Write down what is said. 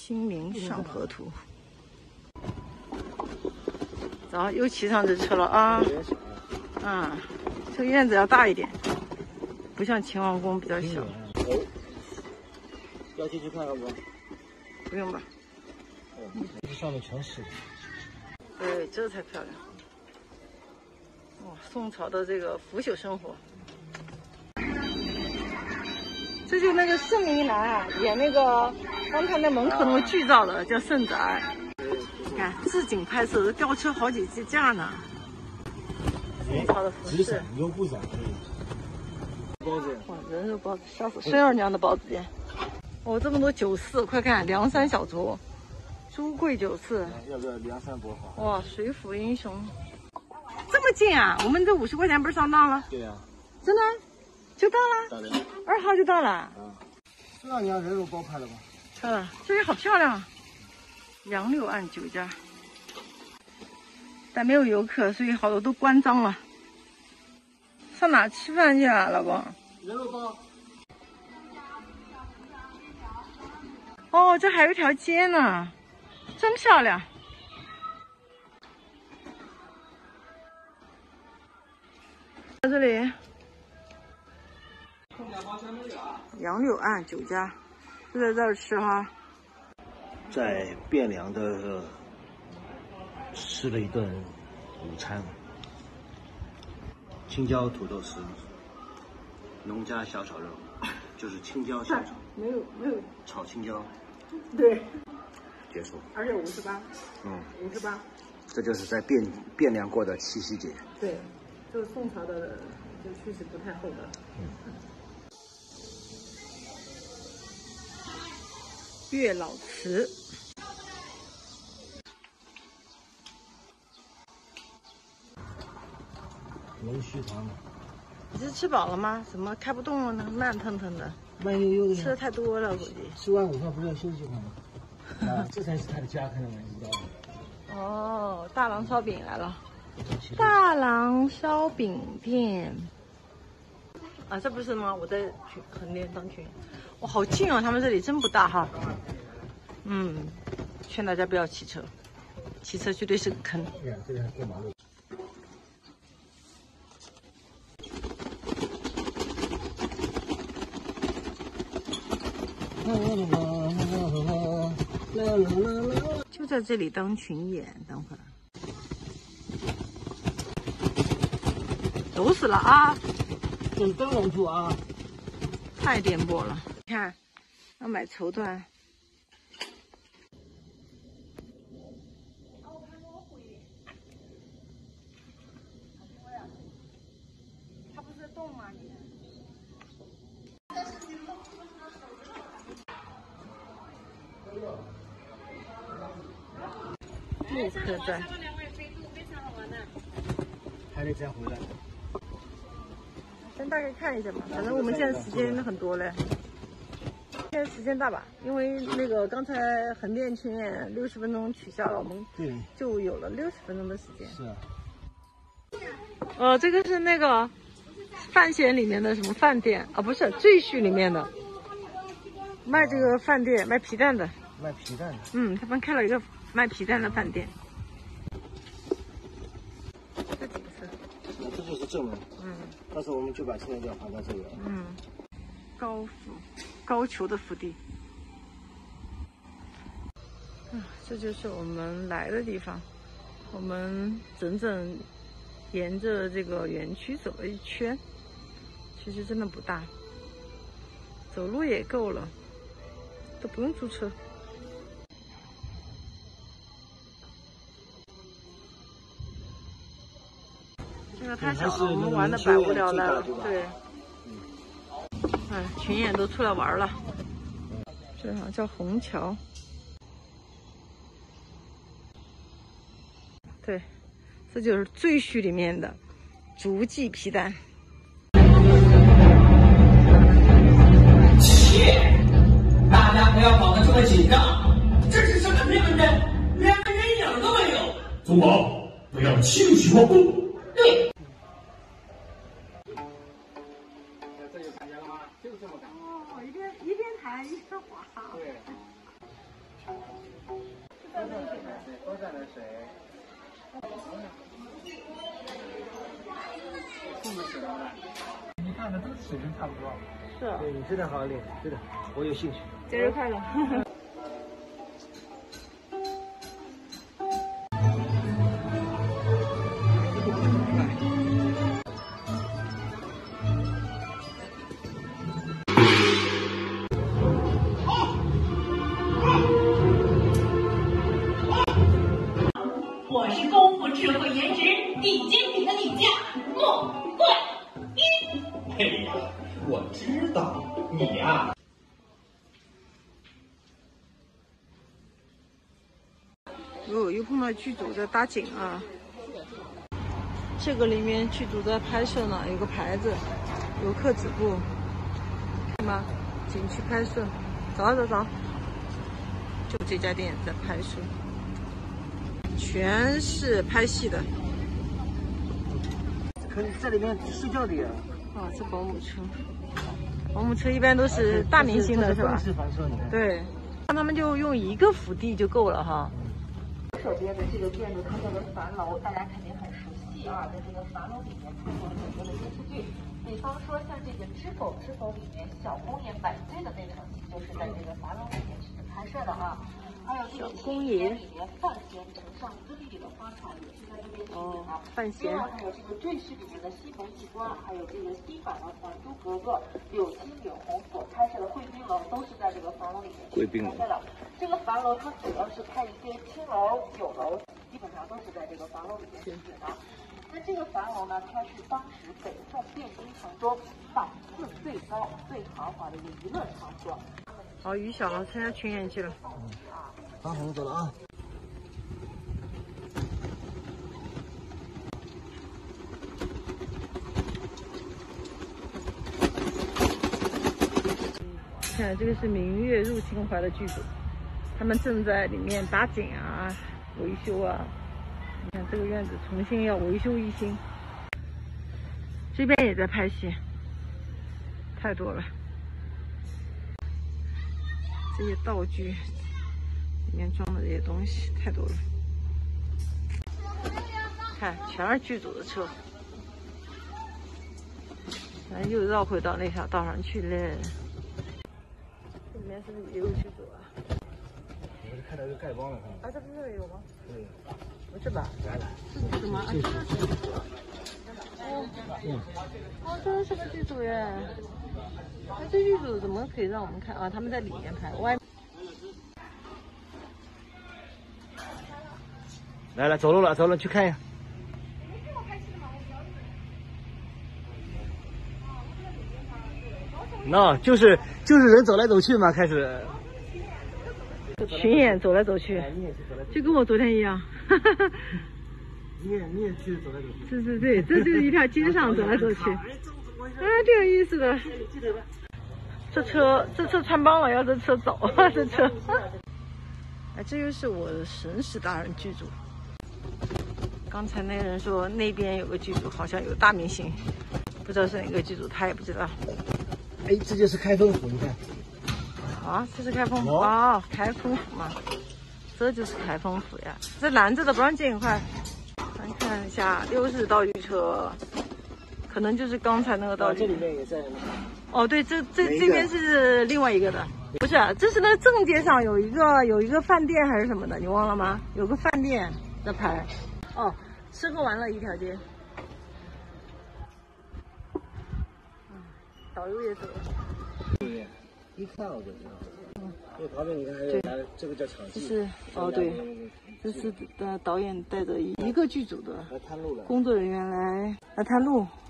清明上河图。走，又骑上这车了啊！嗯，这个院子要大一点，不像秦王宫比较小。 要进去看看不？ 不用吧。 这上面全是。 对，这才漂亮。哇，宋朝的这个腐朽生活。这就那个盛明兰啊，演那个刚才那门口那个剧照的，叫盛宅。你看，置景拍摄，吊车好几架呢。宋朝的服饰。 油布展。包子。 哇，人肉包子，笑死！孙二娘的包子店。哦，这么多酒肆，快看，梁山小卒，朱贵酒肆。 要不要梁山伯好？ 哇，水浒英雄。这么近啊！我们这50块钱不是上当了？ 对呀、 真的？就到了？2号就到了。 孙二娘人肉包拍了吧？ 拍了，这里好漂亮啊！杨柳岸酒家，但没有游客，所以好多都关张了。上哪吃饭去啊，老公？ 人肉包。 哦，这还有一条街呢，真漂亮。在这里，杨柳岸酒家，就在这儿吃哈。 在汴梁的吃了一顿午餐，青椒土豆丝，农家小炒肉，就是青椒小炒， 没有炒青椒， 对， 结束。 而且58， 嗯 ，58， 这就是在汴梁过的七夕节。 对，就是宋朝的，就确实不太厚道。月老祠。 龙须糖， 你是吃饱了吗？怎么开不动了呢？慢腾腾的， 慢悠悠的。 吃的太多了，估计。 吃完午饭不是要休息会吗？啊，这才是他的家，看到没？你知道吗？ 哦，大郎烧饼来了。大郎烧饼店。啊，这不是吗？我在横店当群。哇，好近哦，他们这里真不大哈。劝大家不要骑车，骑车绝对是个坑。 对呀，这里还过马路。 就在这里当群演，等会儿走死了啊！ 等灯笼住啊！ 太颠簸了，你看，要买绸缎。它不是动吗？你看。陆客栈。 还得再回来。 先大概看一下吧，反正我们现在时间很多嘞。现在时间大吧，因为那个刚才横店群演60分钟取消了，我们就有了60分钟的时间。 是啊。 这个是那个范闲里面的什么饭店啊？不是赘婿里面的，卖这个饭店卖皮蛋的。 卖皮蛋的。 他们开了一个卖皮蛋的饭店。这几个是？ 这就是正门。到时候我们就把青年教放在这里了。 高俅的府邸。这就是我们来的地方。我们整整沿着这个园区走了一圈，其实真的不大，走路也够了，都不用租车。这个太小了，我们玩的百无聊赖了。对。群演都出来玩了。这好像叫虹桥。对，这就是赘婿里面的竹记皮蛋。 大家不要搞得这么紧张，这是什么身份证？连个人影都没有。 宗保，不要轻举妄动。 对。 这就看见了吗？就这么干。 一边弹一边滑。对。 再来水。 你看的都水平差不多。 是啊。 对你这点好练，真的，我有兴趣。 节日快乐！ 我是功夫、智慧、颜值顶尖比的李家莫冠英。 哎呀，我知道你呀、 又碰到剧组在搭景啊！这个里面剧组在拍摄呢，有个牌子，游客止步，看吗？景区拍摄，走走走，就这家店在拍摄，全是拍戏的。 可以在里面睡觉的呀。 啊，这保姆车，保姆车一般都是大明星的是吧？ 是房车，你看。 对，那他们就用一个府邸就够了哈。 手边的这个建筑，它叫做樊楼，大家肯定很熟悉啊。在这个樊楼里面拍过了很多的电视剧，比方说像这个《知否》里面小公爷买醉的那场戏，就是在这个樊楼里面去拍摄的啊。还有这个公爷里面范闲呈上资历里的花场也是在这边取景的。 范闲。 另外还有这个《赘婿》里面的西门一官，还有这个新版的《还珠格格》柳青柳红所拍摄的贵宾楼，都是在这个樊楼里面拍摄的。这个樊楼它主要是拍一些青楼、酒楼，基本上都是在这个樊楼里面取景的。那这个樊楼呢，它是当时北宋汴京城中档次最高、最豪华的一个娱乐场所。 好，于小豪参加群演去了。 好，我们走了啊。 看，这个是明月入秦淮的剧组，他们正在里面搭景啊、维修啊。你看这个院子重新要维修一新，这边也在拍戏，太多了。这些道具里面装的这些东西太多了，看全是剧组的车。咱又绕回到那条道上去了。这里面是不是也有剧组啊？ 我是看到一个丐帮了， 啊，这不是有吗？ 对， 不是吧？这是什么？哦，这是个剧组耶。那这剧组怎么可以让我们看啊？他们在里面拍，外面。 来，走路去看一下。那就是人走来走去嘛，开始。 群演走来走去，就跟我昨天一样。 你也去走来走去。 对，这就是一条街上走来走去，啊，挺有意思的。这车穿帮了，要这车走啊，这车。哎，这就是我的神使大人剧组。刚才那个人说那边有个剧组，好像有大明星，不知道是哪个剧组，他也不知道。 哎，这就是开封府，你看。 啊，这是开封府哦，开封府嘛，这就是开封府呀。这拦着的不让进，快，咱看一下，又是道具车，可能就是刚才那个道具。 这里面也在。 哦，对，这边是另外一个的，不是，这是那个正街上有一个饭店还是什么的，你忘了吗？有个饭店在拍。哦，吃喝玩乐一条街。导游也走了。 对，一看我就知道。这旁边你看还有这个叫场记。 这是哦对，这是导演带着一个剧组的工作人员来探路。